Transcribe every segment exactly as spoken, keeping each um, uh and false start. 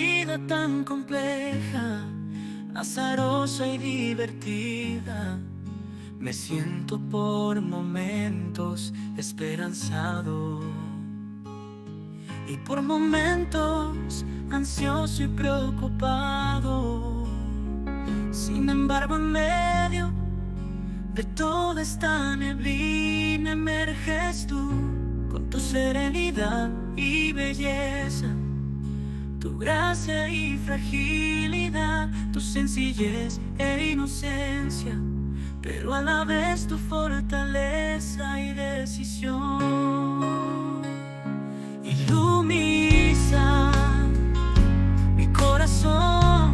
vida tan compleja, azarosa y divertida, me siento por momentos esperanzado y por momentos ansioso y preocupado. Sin embargo, en medio de toda esta neblina emerges tú con tu serenidad y belleza, tu gracia y fragilidad, tu sencillez e inocencia, pero a la vez tu fortaleza y decisión. Ilumina mi corazón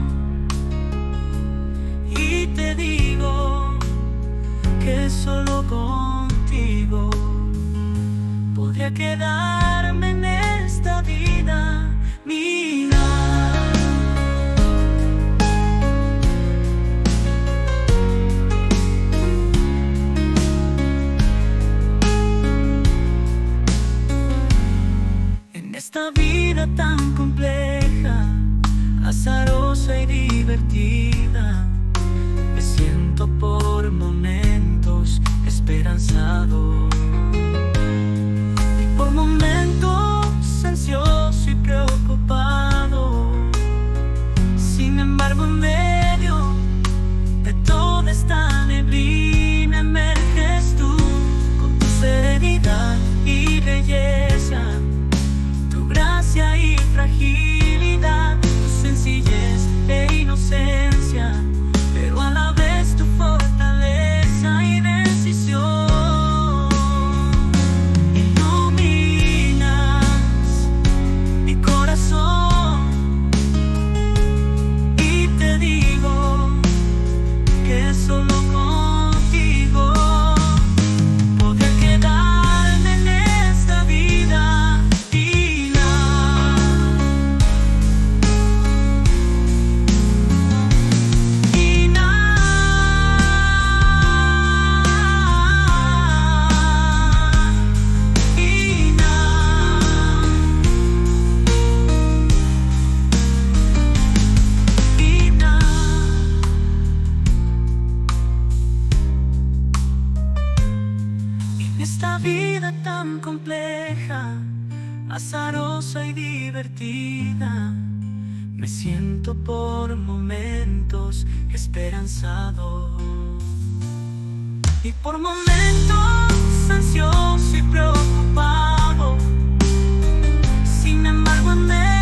y te digo que solo contigo podría quedarme en esta vida. Mira, en esta vida tan compleja, azarosa y divertida, me siento por momentos esperanzado y por momentos ansioso y preocupado. Sin embargo, en medio de toda esta neblina emerges tú con tu serenidad y belleza, tu gracia y fragilidad, tu sencillez e inocencia, pero a la vez tu fortaleza y decisión. Iluminas mi corazón y te digo que solo contigo podría quedarme en esta vida. Y esta vida tan compleja, azarosa y divertida, me siento por momentos esperanzado y por momentos ansioso y preocupado. Sin embargo, en